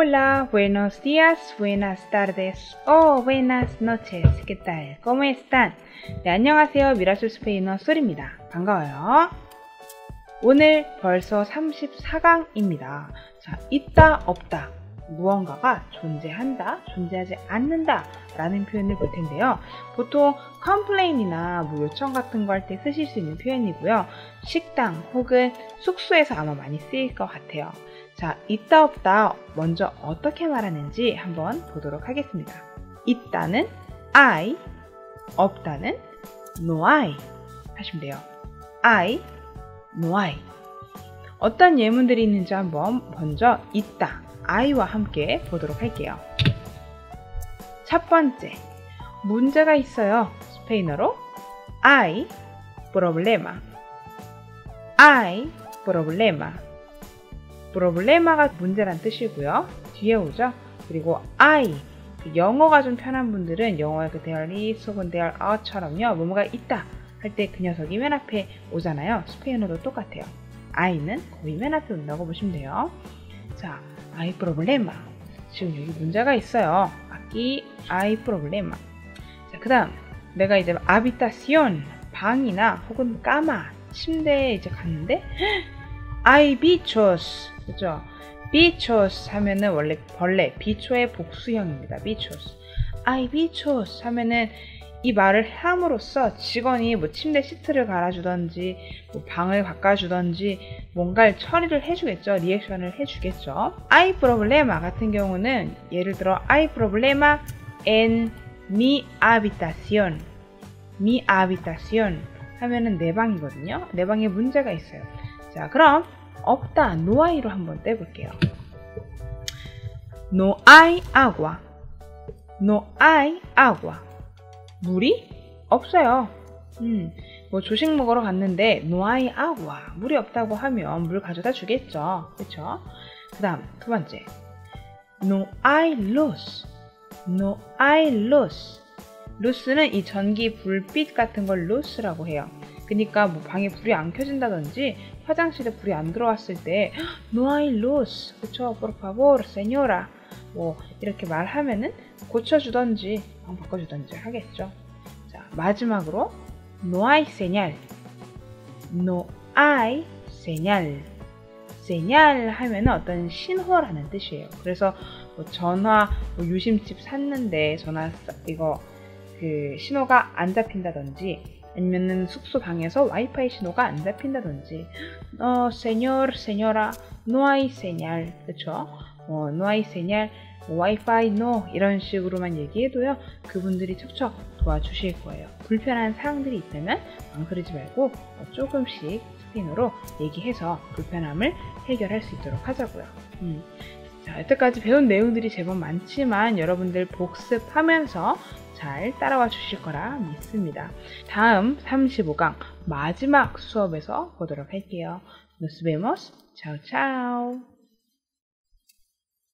Hola, buenos días, buenas tardes o buenas noches. ¿Qué tal? ¿Cómo están? 네, 안녕하세요. 미라클 스페인어 쏠입니다. 반가워요. 오늘 벌써 34강입니다. 자, 있다, 없다. 무언가가 존재한다, 존재하지 않는다 라는 표현을 볼 텐데요. 보통 complain이나 요청 같은 거 할 때 쓰실 수 있는 표현이고요. 식당 혹은 숙소에서 아마 많이 쓰일 것 같아요. 자, 있다 없다 먼저 어떻게 말하는지 한번 보도록 하겠습니다. 있다는 I, 없다는 no I 하시면 돼요. I, no I. 어떤 예문들이 있는지 한번 먼저 있다, I와 함께 보도록 할게요. 첫 번째, 문제가 있어요. 스페인어로 hay problema. hay problema. problema가 문제란 뜻이고요. 뒤에 오죠. 그리고 I, 영어가 좀 편한 분들은 영어의 그 there is 혹은 there are처럼요. 뭐뭐가 있다 할 때 그 녀석이 맨 앞에 오잖아요. 스페인어도 똑같아요. I는 거의 맨 앞에 온다고 보시면 돼요. 자, hay problema. 지금 여기 문제가 있어요. aquí hay problema. 자, 그 다음 내가 이제 habitación, 방이나 혹은 까마, 침대에 이제 갔는데 hay bichos. 그죠? bichos 하면은 원래 벌레, 비초의 복수형입니다. bichos. hay bichos 하면은 이 말을 함으로써 직원이 뭐 침대 시트를 갈아주던지 뭐 방을 바꿔주던지 뭔가를 처리를 해주겠죠. 리액션을 해주겠죠. hay problema 같은 경우는 예를 들어 hay problema en mi habitación. mi habitación 하면은 내 방이거든요. 내 방에 문제가 있어요. 자, 그럼 없다, no hay로 한번 떼볼게요. no hay agua. no hay agua. 물이 없어요. 뭐 조식 먹으러 갔는데 no hay agua. 물이 없다고 하면 물 가져다 주겠죠. 그쵸? 그 다음 두 번째, no hay luz. no hay luz. luz는 이 전기 불빛 같은 걸 luz라고 해요. 그러니까 뭐 방에 불이 안 켜진다든지 화장실에 불이 안 들어왔을 때 no hay luz. 그쵸? por favor, señora. 뭐 이렇게 말하면은 고쳐주던지 방 바꿔주던지 하겠죠. 자, 마지막으로 no hay señal. no hay señal. señal 하면은 어떤 신호라는 뜻이에요. 그래서 뭐 전화, 뭐 유심칩 샀는데 전화 이거 그 신호가 안 잡힌다든지 아니면은 숙소 방에서 와이파이 신호가 안 잡힌다든지 señor, señora, no hay señal. 그쵸? no hay señal, 와이파이 no 이런 식으로만 얘기해도요 그분들이 척척 도와주실 거예요. 불편한 사항들이 있다면 망설이지 말고 조금씩 스페인어로 얘기해서 불편함을 해결할 수 있도록 하자고요. 자, 여태까지 배운 내용들이 제법 많지만 여러분들 복습하면서 잘 따라와 주실 거라 믿습니다. 다음 35강 마지막 수업에서 보도록 할게요. Nos vemos. Chao, chao.